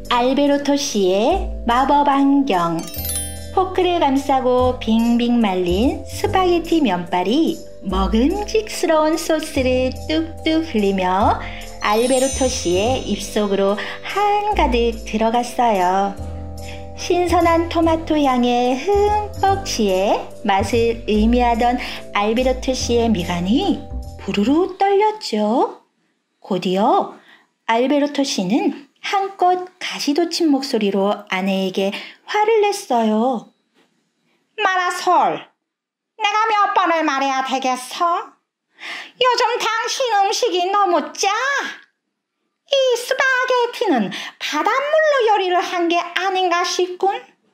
알베르토 씨의 마법 안경. 포크를 감싸고 빙빙 말린 스파게티 면발이 먹음직스러운 소스를 뚝뚝 흘리며 알베르토 씨의 입속으로 한가득 들어갔어요. 신선한 토마토 향에 흠뻑 취해 맛을 의미하던 알베르토 씨의 미간이 부르르 떨렸죠. 곧이어 알베르토 씨는 한껏 가시돋친 목소리로 아내에게 화를 냈어요. 마라솔, 내가 몇 번을 말해야 되겠어? 요즘 당신 음식이 너무 짜. 이 스파게티는 바닷물로 요리를 한 게 아닌가 싶군.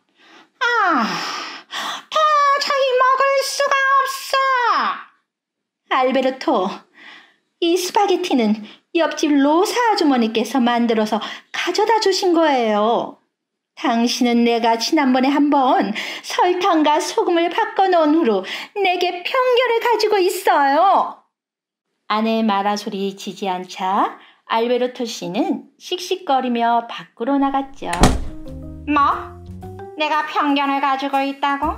도저히 먹을 수가 없어. 알베르토, 이 스파게티는 옆집 로사 아주머니께서 만들어서 가져다 주신 거예요. 당신은 내가 지난번에 한번 설탕과 소금을 바꿔놓은 후로 내게 편견을 가지고 있어요. 아내의 말아소리 지지 않자 알베르토 씨는 씩씩거리며 밖으로 나갔죠. 뭐? 내가 편견을 가지고 있다고?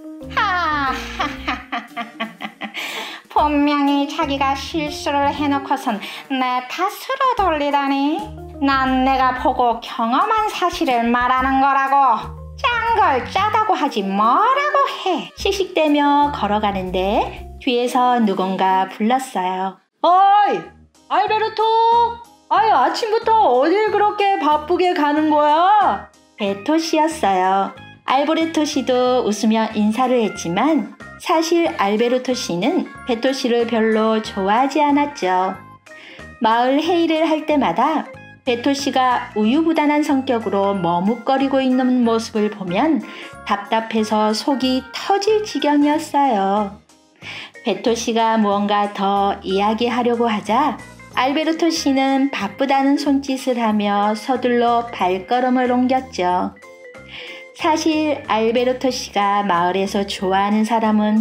분명히 자기가 실수를 해놓고선 내 탓으로 돌리다니. 난 내가 보고 경험한 사실을 말하는 거라고. 짠 걸 짜다고 하지 뭐라고 해. 씩씩대며 걸어가는데 뒤에서 누군가 불렀어요. 어이! 알베르토! 아이, 아침부터 어딜 그렇게 바쁘게 가는 거야? 베토 씨였어요. 알베르토 씨도 웃으며 인사를 했지만 사실 알베르토 씨는 베토 씨를 별로 좋아하지 않았죠. 마을 회의를 할 때마다 베토 씨가 우유부단한 성격으로 머뭇거리고 있는 모습을 보면 답답해서 속이 터질 지경이었어요. 베토 씨가 무언가 더 이야기하려고 하자 알베르토 씨는 바쁘다는 손짓을 하며 서둘러 발걸음을 옮겼죠. 사실 알베르토 씨가 마을에서 좋아하는 사람은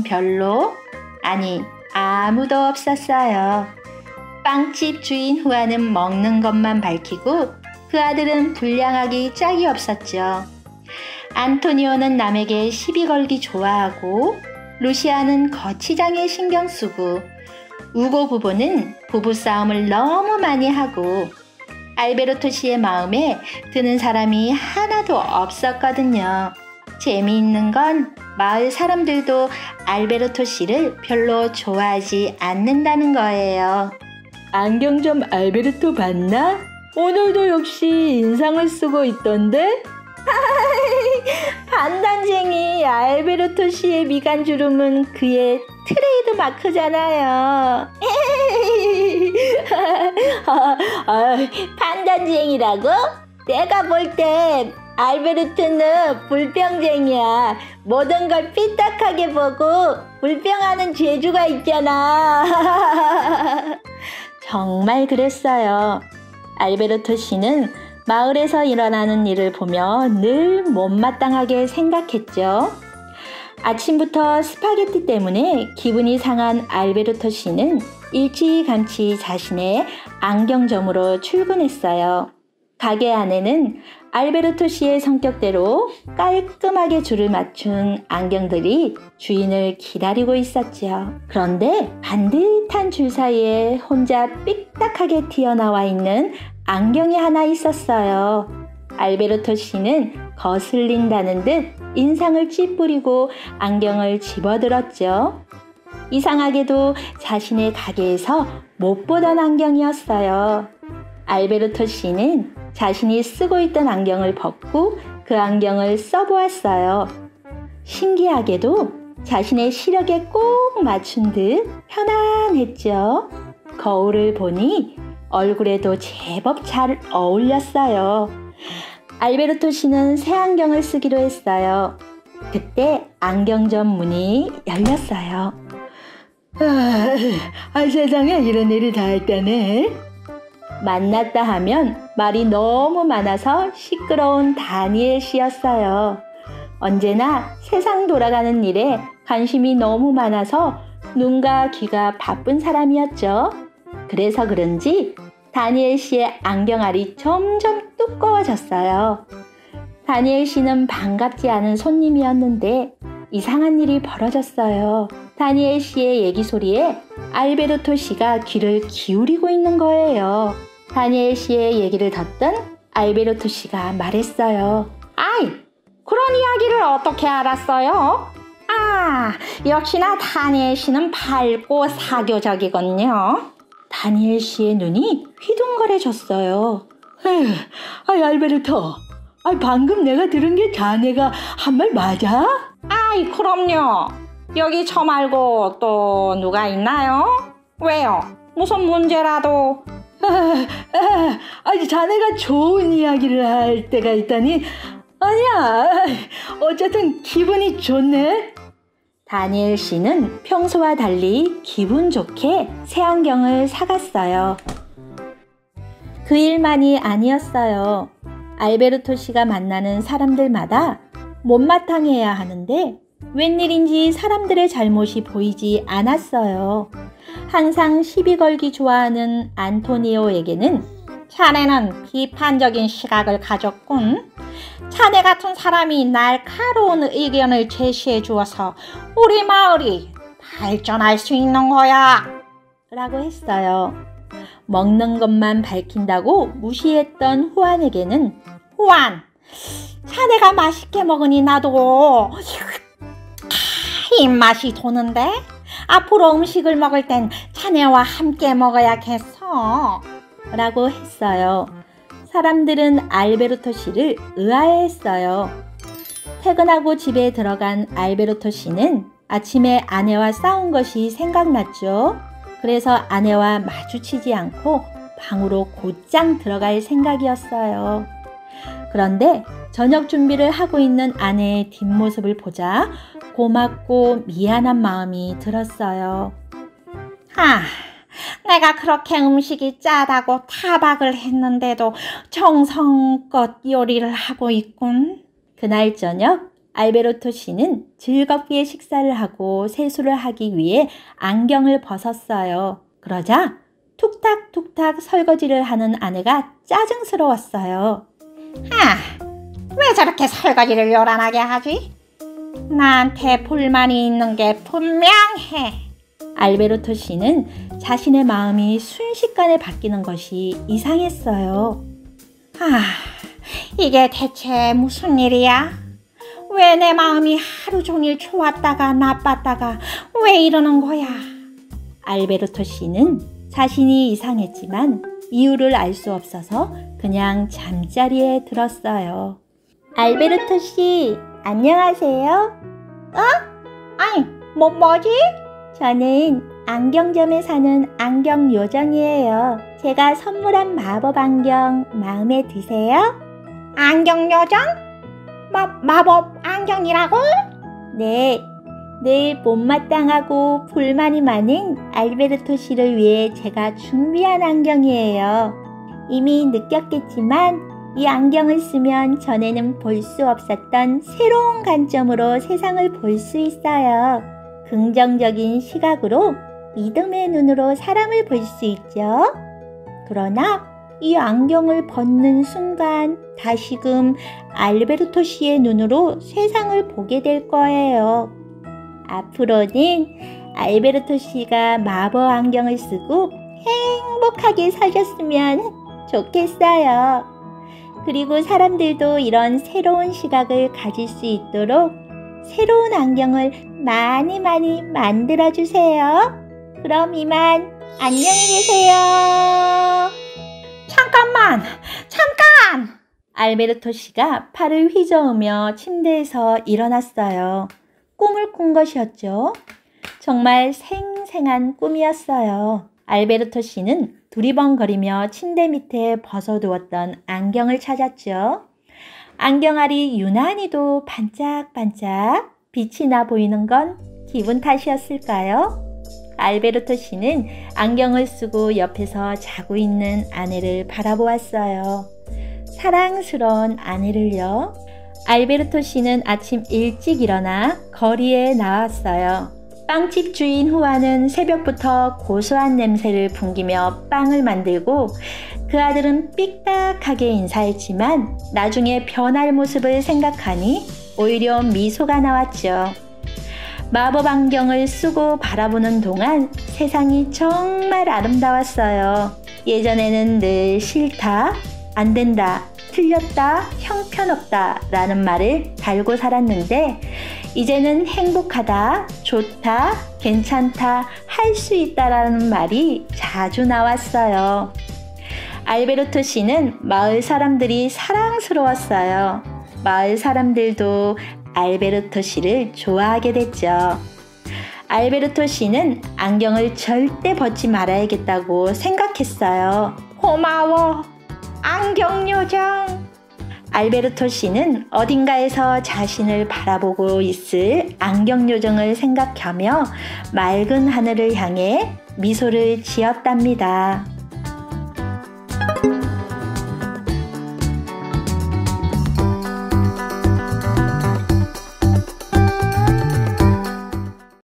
아무도 없었어요. 빵집 주인 후아는 먹는 것만 밝히고 그 아들은 불량하기 짝이 없었죠. 안토니오는 남에게 시비 걸기 좋아하고 루시아는 거치장에 신경 쓰고 우고 부부는 부부싸움을 너무 많이 하고 알베르토 씨의 마음에 드는 사람이 하나도 없었거든요. 재미있는 건 마을 사람들도 알베르토 씨를 별로 좋아하지 않는다는 거예요. 안경점 알베르토 봤나? 오늘도 역시 인상을 쓰고 있던데? 반단쟁이 알베르토 씨의 미간주름은 그의 트레이드 마크잖아요. 판단쟁이라고? 내가 볼 땐 알베르토는 불평쟁이야. 모든 걸 삐딱하게 보고 불평하는 재주가 있잖아. 정말 그랬어요. 알베르토 씨는 마을에서 일어나는 일을 보며 늘 못마땅하게 생각했죠. 아침부터 스파게티 때문에 기분이 상한 알베르토 씨는 일찌감치 자신의 안경점으로 출근했어요. 가게 안에는 알베르토 씨의 성격대로 깔끔하게 줄을 맞춘 안경들이 주인을 기다리고 있었죠. 그런데 반듯한 줄 사이에 혼자 삐딱하게 튀어나와 있는 안경이 하나 있었어요. 알베르토 씨는 거슬린다는 듯 인상을 찌푸리고 안경을 집어들었죠. 이상하게도 자신의 가게에서 못 보던 안경이었어요. 알베르토 씨는 자신이 쓰고 있던 안경을 벗고 그 안경을 써보았어요. 신기하게도 자신의 시력에 꼭 맞춘 듯 편안했죠. 거울을 보니 얼굴에도 제법 잘 어울렸어요. 알베르토 씨는 새 안경을 쓰기로 했어요. 그때 안경점 문이 열렸어요. 세상에 이런 일이 다 있다네. 만났다 하면 말이 너무 많아서 시끄러운 다니엘 씨였어요. 언제나 세상 돌아가는 일에 관심이 너무 많아서 눈과 귀가 바쁜 사람이었죠. 그래서 그런지 다니엘 씨의 안경알이 점점 두꺼워졌어요. 다니엘 씨는 반갑지 않은 손님이었는데 이상한 일이 벌어졌어요. 다니엘 씨의 얘기 소리에 알베르토 씨가 귀를 기울이고 있는 거예요. 다니엘 씨의 얘기를 듣던 알베르토 씨가 말했어요. 아이, 그런 이야기를 어떻게 알았어요? 아, 역시나 다니엘 씨는 밝고 사교적이군요. 다니엘 씨의 눈이 휘둥거려졌어요. 에휴, 아이 알베르토, 방금 내가 들은 게 자네가 한 말 맞아? 아이, 그럼요. 여기 저 말고 또 누가 있나요? 왜요? 무슨 문제라도? 아니, 자네가 좋은 이야기를 할 때가 있다니. 아니야, 어쨌든 기분이 좋네. 다니엘 씨는 평소와 달리 기분 좋게 새 안경을 사갔어요. 그 일만이 아니었어요. 알베르토 씨가 만나는 사람들마다 못마땅해야 하는데 웬일인지 사람들의 잘못이 보이지 않았어요. 항상 시비 걸기 좋아하는 안토니오에게는 자네는 비판적인 시각을 가졌군. 자네 같은 사람이 날카로운 의견을 제시해 주어서 우리 마을이 발전할 수 있는 거야 라고 했어요. 먹는 것만 밝힌다고 무시했던 후안에게는 후안, 자네가 맛있게 먹으니 나도 입맛이 도는데 앞으로 음식을 먹을 땐 자네와 함께 먹어야겠어 라고 했어요. 사람들은 알베르토 씨를 의아해했어요. 퇴근하고 집에 들어간 알베르토 씨는 아침에 아내와 싸운 것이 생각났죠. 그래서 아내와 마주치지 않고 방으로 곧장 들어갈 생각이었어요. 그런데 저녁 준비를 하고 있는 아내의 뒷모습을 보자 고맙고 미안한 마음이 들었어요. 내가 그렇게 음식이 짜다고 타박을 했는데도 정성껏 요리를 하고 있군. 그날 저녁 알베르토 씨는 즐겁게 식사를 하고 세수를 하기 위해 안경을 벗었어요. 그러자 툭탁툭탁 설거지를 하는 아내가 짜증스러웠어요. 왜 저렇게 설거지를 요란하게 하지? 나한테 불만이 있는 게 분명해. 알베르토 씨는 자신의 마음이 순식간에 바뀌는 것이 이상했어요. 이게 대체 무슨 일이야? 왜 내 마음이 하루 종일 좋았다가 나빴다가 왜 이러는 거야? 알베르토 씨는 자신이 이상했지만 이유를 알 수 없어서 그냥 잠자리에 들었어요. 알베르토 씨, 안녕하세요. 아니, 뭐지? 저는 안경점에 사는 안경 요정이에요. 제가 선물한 마법 안경 마음에 드세요? 안경 요정? 마법 안경이라고? 네, 늘 못마땅하고 불만이 많은 알베르토 씨를 위해 제가 준비한 안경이에요. 이미 느꼈겠지만 이 안경을 쓰면 전에는 볼 수 없었던 새로운 관점으로 세상을 볼 수 있어요. 긍정적인 시각으로 믿음의 눈으로 사람을 볼 수 있죠. 그러나 이 안경을 벗는 순간 다시금 알베르토 씨의 눈으로 세상을 보게 될 거예요. 앞으로는 알베르토 씨가 마법 안경을 쓰고 행복하게 사셨으면 좋겠어요. 그리고 사람들도 이런 새로운 시각을 가질 수 있도록 새로운 안경을 많이 만들어주세요. 그럼 이만 안녕히 계세요. 잠깐! 알베르토 씨가 팔을 휘저으며 침대에서 일어났어요. 꿈을 꾼 것이었죠. 정말 생생한 꿈이었어요. 알베르토 씨는 두리번거리며 침대 밑에 벗어두었던 안경을 찾았죠. 안경알이 유난히도 반짝반짝 빛이 나 보이는 건 기분 탓이었을까요? 알베르토 씨는 안경을 쓰고 옆에서 자고 있는 아내를 바라보았어요. 사랑스러운 아내를요. 알베르토 씨는 아침 일찍 일어나 거리에 나왔어요. 빵집 주인 후아는 새벽부터 고소한 냄새를 풍기며 빵을 만들고 그 아들은 삐딱하게 인사했지만 나중에 변할 모습을 생각하니 오히려 미소가 나왔죠. 마법 안경을 쓰고 바라보는 동안 세상이 정말 아름다웠어요. 예전에는 늘 싫다, 안 된다, 틀렸다, 형편없다 라는 말을 달고 살았는데 이제는 행복하다, 좋다, 괜찮다, 할 수 있다라는 말이 자주 나왔어요. 알베르토 씨는 마을 사람들이 사랑스러웠어요. 마을 사람들도 알베르토 씨를 좋아하게 됐죠. 알베르토 씨는 안경을 절대 벗지 말아야겠다고 생각했어요. 고마워, 안경 요정. 알베르토 씨는 어딘가에서 자신을 바라보고 있을 안경 요정을 생각하며 맑은 하늘을 향해 미소를 지었답니다.